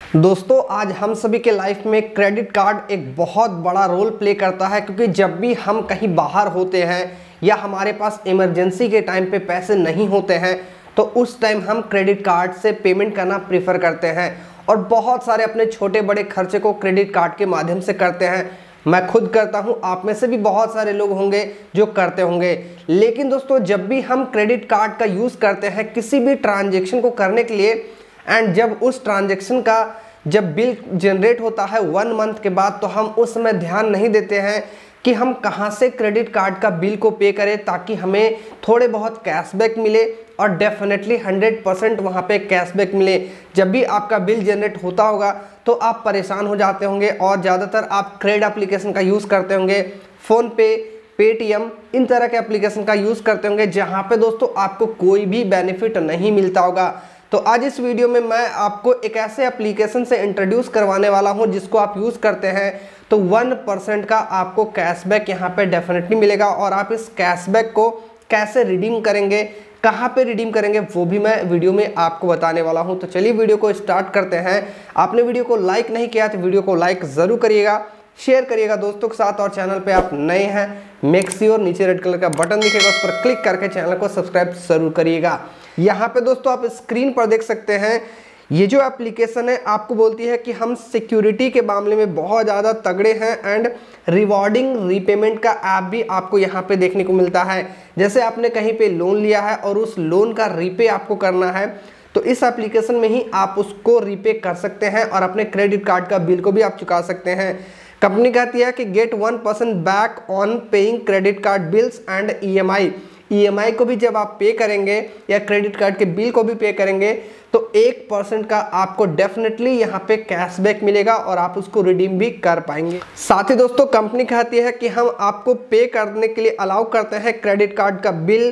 दोस्तों आज हम सभी के लाइफ में क्रेडिट कार्ड एक बहुत बड़ा रोल प्ले करता है, क्योंकि जब भी हम कहीं बाहर होते हैं या हमारे पास इमरजेंसी के टाइम पे पैसे नहीं होते हैं तो उस टाइम हम क्रेडिट कार्ड से पेमेंट करना प्रीफर करते हैं और बहुत सारे अपने छोटे बड़े खर्चे को क्रेडिट कार्ड के माध्यम से करते हैं। मैं खुद करता हूं, आप में से भी बहुत सारे लोग होंगे जो करते होंगे। लेकिन दोस्तों जब भी हम क्रेडिट कार्ड का यूज़ करते हैं किसी भी ट्रांजेक्शन को करने के लिए, एंड जब उस ट्रांजैक्शन का जब बिल जनरेट होता है 1 मंथ के बाद, तो हम उस समय ध्यान नहीं देते हैं कि हम कहां से क्रेडिट कार्ड का बिल को पे करें ताकि हमें थोड़े बहुत कैशबैक मिले और डेफिनेटली 100% वहां पे कैशबैक मिले। जब भी आपका बिल जनरेट होता होगा तो आप परेशान हो जाते होंगे और ज़्यादातर आप क्रेडिट एप्लीकेशन का यूज़ करते होंगे, फ़ोनपे, पेटीएम, इन तरह के एप्लीकेशन का यूज़ करते होंगे जहां पे दोस्तों आपको कोई भी बेनिफिट नहीं मिलता होगा। तो आज इस वीडियो में मैं आपको एक ऐसे एप्लीकेशन से इंट्रोड्यूस करवाने वाला हूं जिसको आप यूज़ करते हैं तो 1% का आपको कैशबैक यहां पे डेफिनेटली मिलेगा। और आप इस कैशबैक को कैसे रिडीम करेंगे, कहां पे रिडीम करेंगे, वो भी मैं वीडियो में आपको बताने वाला हूं। तो चलिए वीडियो को स्टार्ट करते हैं। आपने वीडियो को लाइक नहीं किया तो वीडियो को लाइक ज़रूर करिएगा, शेयर करिएगा दोस्तों के साथ, और चैनल पे आप नए हैं मेक श्योर नीचे रेड कलर का बटन दिखेगा उस पर क्लिक करके चैनल को सब्सक्राइब जरूर करिएगा। यहाँ पे दोस्तों आप स्क्रीन पर देख सकते हैं, ये जो एप्लीकेशन है आपको बोलती है कि हम सिक्योरिटी के मामले में बहुत ज़्यादा तगड़े हैं एंड रिवॉर्डिंग रीपेमेंट का ऐप भी आपको यहाँ पे देखने को मिलता है। जैसे आपने कहीं पे लोन लिया है और उस लोन का रीपे आपको करना है तो इस एप्लीकेशन में ही आप उसको रीपे कर सकते हैं और अपने क्रेडिट कार्ड का बिल को भी आप चुका सकते हैं। कंपनी कहती है कि get 1% back on paying credit card bills and EMI को भी जब आप पे करेंगे या क्रेडिट कार्ड के बिल को भी पे करेंगे तो 1% का आपको डेफिनेटली यहाँ पे कैशबैक मिलेगा और आप उसको रिडीम भी कर पाएंगे। साथ ही दोस्तों कंपनी कहती है कि हम आपको पे करने के लिए अलाउ करते हैं क्रेडिट कार्ड का बिल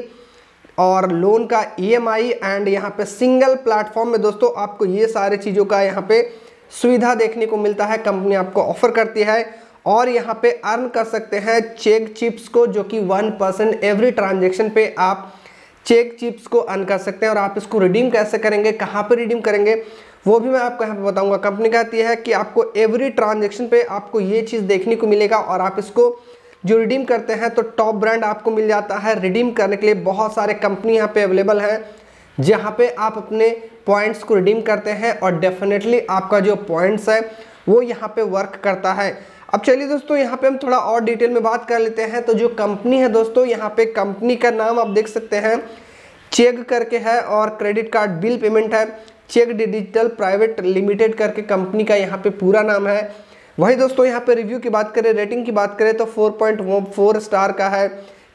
और लोन का ईएमआई, एंड यहाँ पे सिंगल प्लेटफॉर्म में दोस्तों आपको ये सारे चीज़ों का यहाँ पे सुविधा देखने को मिलता है, कंपनी आपको ऑफर करती है। और यहाँ पे अर्न कर सकते हैं चेक चिप्स को, जो कि 1% एवरी ट्रांजेक्शन पे आप चेक चिप्स को अर्न कर सकते हैं। और आप इसको रिडीम कैसे करेंगे, कहाँ पे रिडीम करेंगे, वो भी मैं आपको यहाँ पे बताऊंगा। कंपनी कहती है कि आपको एवरी ट्रांजेक्शन पे आपको ये चीज़ देखने को मिलेगा और आप इसको जो रिडीम करते हैं तो टॉप ब्रांड आपको मिल जाता है। रिडीम करने के लिए बहुत सारे कंपनी यहाँ पे अवेलेबल हैं जहाँ पे आप अपने पॉइंट्स को रिडीम करते हैं और डेफिनेटली आपका जो पॉइंट्स है वो यहाँ पे वर्क करता है। अब चलिए दोस्तों यहाँ पे हम थोड़ा और डिटेल में बात कर लेते हैं। तो जो कंपनी है दोस्तों, यहाँ पे कंपनी का नाम आप देख सकते हैं चेक करके है और क्रेडिट कार्ड बिल पेमेंट है, चेक डिजिटल प्राइवेट लिमिटेड करके कंपनी का यहाँ पे पूरा नाम है। वही दोस्तों यहाँ पे रिव्यू की बात करें, रेटिंग की बात करें तो 4.4 स्टार का है,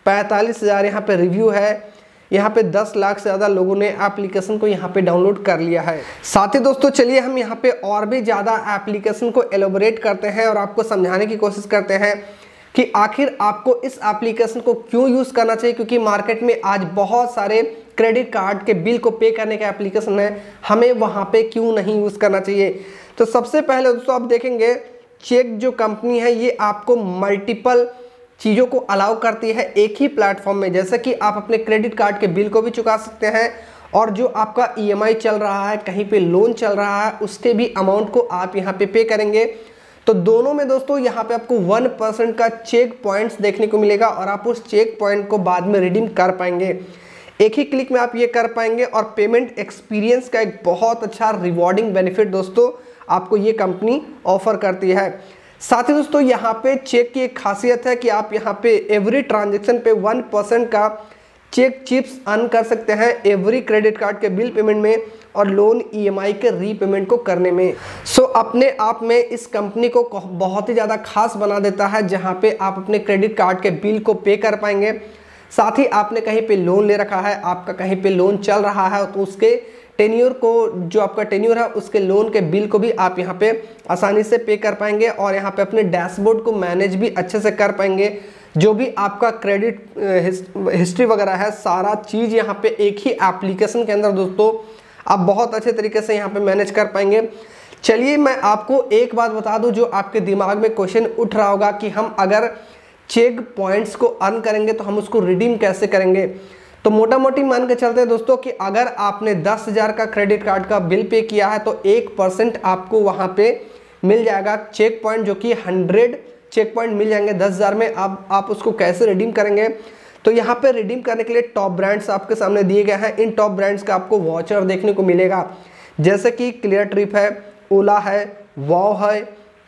45,000 यहाँ पे रिव्यू है, यहाँ पे 10 लाख से ज़्यादा लोगों ने एप्लीकेशन को यहाँ पे डाउनलोड कर लिया है। साथ ही दोस्तों चलिए हम यहाँ पे और भी ज़्यादा एप्लीकेशन को एलोबरेट करते हैं और आपको समझाने की कोशिश करते हैं कि आखिर आपको इस एप्लीकेशन को क्यों यूज़ करना चाहिए, क्योंकि मार्केट में आज बहुत सारे क्रेडिट कार्ड के बिल को पे करने के एप्लीकेशन है, हमें वहाँ पे क्यों नहीं यूज़ करना चाहिए। तो सबसे पहले दोस्तों आप देखेंगे चेक जो कंपनी है ये आपको मल्टीपल चीज़ों को अलाउ करती है एक ही प्लेटफॉर्म में। जैसे कि आप अपने क्रेडिट कार्ड के बिल को भी चुका सकते हैं और जो आपका ईएमआई चल रहा है, कहीं पे लोन चल रहा है, उसके भी अमाउंट को आप यहाँ पे करेंगे। तो दोनों में दोस्तों यहाँ पे आपको 1% का चेक पॉइंट्स देखने को मिलेगा और आप उस चेक पॉइंट को बाद में रिडीम कर पाएंगे। एक ही क्लिक में आप ये कर पाएंगे और पेमेंट एक्सपीरियंस का एक बहुत अच्छा रिवॉर्डिंग बेनिफिट दोस्तों आपको ये कंपनी ऑफर करती है। साथ ही दोस्तों यहाँ पे चेक की एक खासियत है कि आप यहाँ पे एवरी ट्रांजेक्शन पे 1% का चेक चिप्स अर्न कर सकते हैं एवरी क्रेडिट कार्ड के बिल पेमेंट में और लोन ईएमआई के रीपेमेंट को करने में। सो अपने आप में इस कंपनी को बहुत ही ज़्यादा खास बना देता है, जहाँ पे आप अपने क्रेडिट कार्ड के बिल को पे कर पाएंगे। साथ ही आपने कहीं पे लोन ले रखा है, आपका कहीं पे लोन चल रहा है तो उसके टेन्योर को, जो आपका टेन्योर है उसके लोन के बिल को भी आप यहाँ पे आसानी से पे कर पाएंगे और यहाँ पे अपने डैशबोर्ड को मैनेज भी अच्छे से कर पाएंगे। जो भी आपका क्रेडिट हिस्ट्री वगैरह है सारा चीज़ यहाँ पे एक ही एप्लीकेशन के अंदर दोस्तों आप बहुत अच्छे तरीके से यहाँ पे मैनेज कर पाएंगे। चलिए मैं आपको एक बात बता दूँ जो आपके दिमाग में क्वेश्चन उठ रहा होगा कि हम अगर चेक पॉइंट्स को अर्न करेंगे तो हम उसको रिडीम कैसे करेंगे। तो मोटा मोटी मान के चलते हैं दोस्तों कि अगर आपने 10,000 का क्रेडिट कार्ड का बिल पे किया है तो 1% आपको वहां पे मिल जाएगा चेक पॉइंट, जो कि 100 चेक पॉइंट मिल जाएंगे 10,000 में। अब आप उसको कैसे रिडीम करेंगे, तो यहाँ पे रिडीम करने के लिए टॉप ब्रांड्स आपके सामने दिए गए हैं। इन टॉप ब्रांड्स का आपको वॉचर देखने को मिलेगा, जैसे कि क्लियर ट्रिप है, ओला है, वाव है,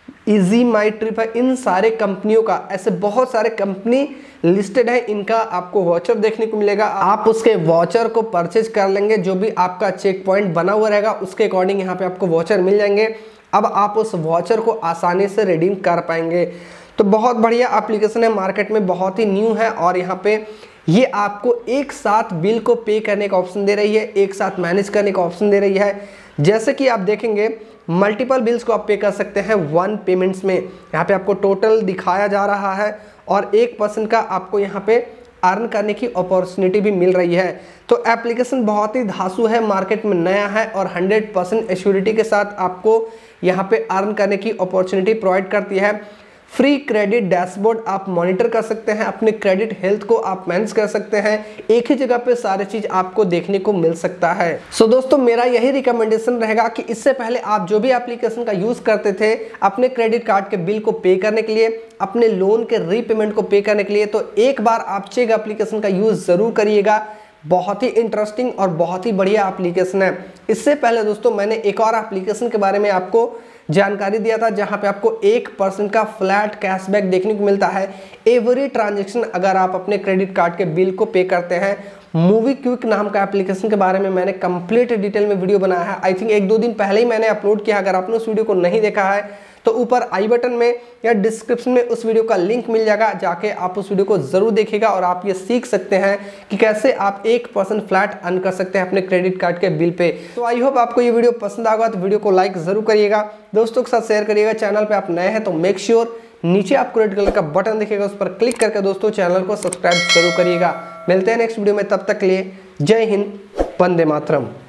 इजी माई ट्रिप है। इन सारे कंपनियों का, ऐसे बहुत सारे कंपनी लिस्टेड है, इनका आपको वॉचर देखने को मिलेगा। आप उसके वॉचर को परचेज कर लेंगे, जो भी आपका चेक पॉइंट बना हुआ रहेगा उसके अकॉर्डिंग यहाँ पे आपको वॉचर मिल जाएंगे। अब आप उस वॉचर को आसानी से रिडीम कर पाएंगे। तो बहुत बढ़िया एप्लीकेशन है, मार्केट में बहुत ही न्यू है और यहाँ पे ये आपको एक साथ बिल को पे करने का ऑप्शन दे रही है, एक साथ मैनेज करने का ऑप्शन दे रही है। जैसे कि आप देखेंगे मल्टीपल बिल्स को आप पे कर सकते हैं वन पेमेंट्स में। यहाँ पे आपको टोटल दिखाया जा रहा है और 1% का आपको यहाँ पे अर्न करने की अपॉर्चुनिटी भी मिल रही है। तो एप्लीकेशन बहुत ही धांसू है, मार्केट में नया है और 100% एश्योरिटी के साथ आपको यहाँ पे अर्न करने की अपॉर्चुनिटी प्रोवाइड करती है। फ्री क्रेडिट डैशबोर्ड आप मॉनिटर कर सकते हैं, अपने क्रेडिट हेल्थ को आप मैनेज कर सकते हैं, एक ही जगह पे सारी चीज आपको देखने को मिल सकता है। सो दोस्तों मेरा यही रिकमेंडेशन रहेगा कि इससे पहले आप जो भी एप्लीकेशन का यूज करते थे अपने क्रेडिट कार्ड के बिल को पे करने के लिए, अपने लोन के रीपेमेंट को पे करने के लिए, तो एक बार आप चेक एप्लीकेशन का यूज जरूर करिएगा। बहुत ही इंटरेस्टिंग और बहुत ही बढ़िया एप्लीकेशन है। इससे पहले दोस्तों मैंने एक और एप्लीकेशन के बारे में आपको जानकारी दिया था, जहां पे आपको 1% का फ्लैट कैशबैक देखने को मिलता है एवरी ट्रांजैक्शन अगर आप अपने क्रेडिट कार्ड के बिल को पे करते हैं। मूवी क्विक नाम का एप्लीकेशन के बारे में मैंने कंप्लीट डिटेल में वीडियो बनाया है, आई थिंक 1-2 दिन पहले ही मैंने अपलोड किया। अगर आपने उस वीडियो को नहीं देखा है तो ऊपर आई बटन में या डिस्क्रिप्शन में उस वीडियो का लिंक मिल जाएगा, जाके आप उस वीडियो को जरूर देखिएगा और आप ये सीख सकते हैं कि कैसे आप 1% फ्लैट अर्न कर सकते हैं अपने क्रेडिट कार्ड के बिल पे। तो आई होप आपको ये वीडियो पसंद आएगा, तो वीडियो को लाइक जरूर करिएगा, दोस्तों के साथ शेयर करिएगा। चैनल पे आप नए हैं तो मेक श्योर नीचे आपको रेड कलर का बटन दिखेगा, उस पर क्लिक करके दोस्तों चैनल को सब्सक्राइब जरूर करिएगा। मिलते हैं नेक्स्ट वीडियो में, तब तक के लिए जय हिंद, वंदे मातरम।